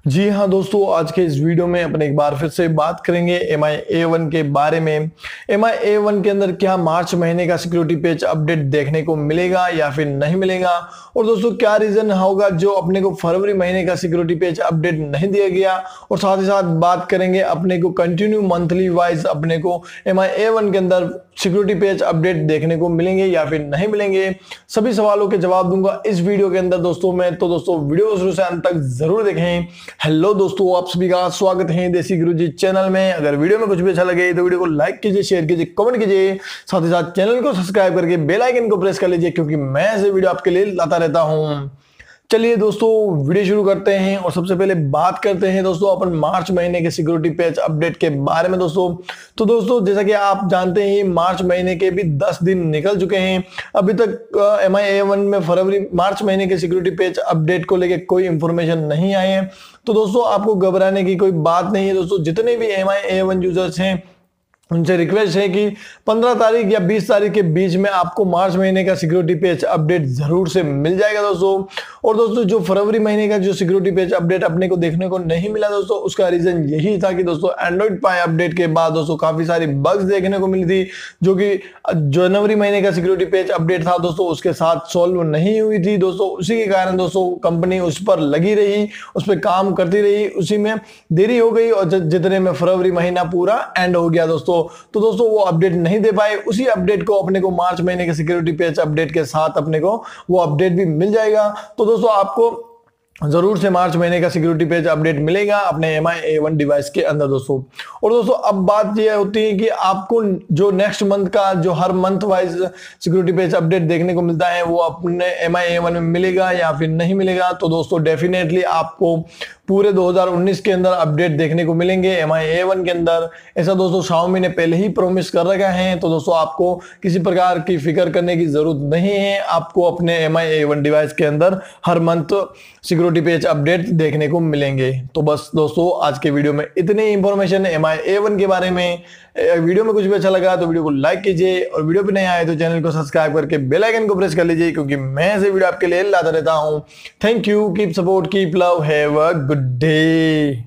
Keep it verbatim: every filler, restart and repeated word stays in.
जी हाँ दोस्तों, आज के इस वीडियो में अपन एक बार फिर से बात करेंगे एम आई ए वन के बारे में। एम आई ए वन के अंदर क्या मार्च महीने का सिक्योरिटी पैच अपडेट देखने को मिलेगा या फिर नहीं मिलेगा, और दोस्तों क्या रीजन होगा जो अपने को फरवरी महीने का सिक्योरिटी पैच अपडेट नहीं दिया गया, और साथ ही साथ बात करेंगे अपने को कंटिन्यू मंथली वाइज अपने को एम आई ए वन के अंदर सिक्योरिटी पैच अपडेट देखने को मिलेंगे या फिर नहीं मिलेंगे। सभी सवालों के जवाब दूंगा इस वीडियो के अंदर दोस्तों मैं, तो दोस्तों वीडियो को शुरू से अंत तक जरूर देखें। हेलो दोस्तों, आप सभी का स्वागत है देसी गुरुजी चैनल में। अगर वीडियो में कुछ भी अच्छा लगे तो वीडियो को लाइक कीजिए, शेयर कीजिए, कमेंट कीजिए, साथ ही साथ चैनल को सब्सक्राइब करके बेल आइकन को प्रेस कर लीजिए, क्योंकि मैं ऐसे वीडियो आपके लिए लाता रहता हूं। चलिए दोस्तों वीडियो शुरू करते हैं, और सबसे पहले बात करते हैं दोस्तों अपन मार्च महीने के सिक्योरिटी पैच अपडेट के बारे में दोस्तों। तो दोस्तों जैसा कि आप जानते हैं मार्च महीने के भी दस दिन निकल चुके हैं। अभी तक एम आई ए वन में फरवरी मार्च महीने के सिक्योरिटी पैच अपडेट को लेकर कोई इंफॉर्मेशन नहीं आई है। तो दोस्तों आपको घबराने की कोई बात नहीं है दोस्तों। जितने भी M I A one users हैं उनसे रिक्वेस्ट है कि पंद्रह तारीख या बीस तारीख के बीच में आपको मार्च महीने का सिक्योरिटी पैच अपडेट जरूर से मिल जाएगा दोस्तों। और दोस्तों जो फरवरी महीने का जो सिक्योरिटी पैच अपडेट अपने को देखने को नहीं मिला दोस्तों, उसका रीजन यही था कि दोस्तों एंड्रॉइड पाई अपडेट के बाद दोस्तों काफी सारी बग्स देखने को मिली थी, जो कि जनवरी महीने का सिक्योरिटी पैच अपडेट था दोस्तों उसके साथ सॉल्व नहीं हुई थी दोस्तों। उसी के कारण दोस्तों कंपनी उस पर लगी रही, उस पर काम करती रही, उसी में देरी हो गई, और जितने में फरवरी महीना पूरा एंड हो गया दोस्तों। तो दोस्तों वो अपडेट नहीं दे पाए। उसी अपडेट को अपने को मार्च महीने के सिक्योरिटी पैच अपडेट के साथ अपने को वो अपडेट भी मिल जाएगा। तो दोस्तों आपको जरूर से मार्च महीने का सिक्योरिटी पैच अपडेट मिलेगा अपने M I A one device के अंदर दोस्तों। और दोस्तों अब बात यह होती है कि आपको जो नेक्स्ट मंथ का जो हर month wise security patch update देखने को मिलता है वो अपने एम आई ए वन में मिलेगा या फिर नहीं मिलेगा। तो दोस्तों डेफिनेटली आपको पूरे दो हज़ार उन्नीस के अंदर अपडेट देखने को मिलेंगे एम आई ए वन के अंदर। ऐसा दोस्तों Xiaomi ने पहले ही प्रॉमिस कर रखा है। तो दोस्तों आपको किसी प्रकार की फिक्र करने की जरूरत नहीं है। आपको अपने M I A one device के अंदर हर मंथ सिक्योरिटी पैच अपडेट देखने को मिलेंगे। तो बस दोस्तों आज के वीडियो में इतनी information M I A one के बारे में। वीडियो में कुछ भी अच्छा लगा तो वीडियो को लाइक कीजिए, और वीडियो पे नहीं आए तो चैनल को सब्सक्राइब करके बेल आइकन को प्रेस कर लीजिए, क्योंकि मैं ऐसे वीडियो आपके लिए लाता रहता हूं। Thank you, keep support, keep love, have a good day.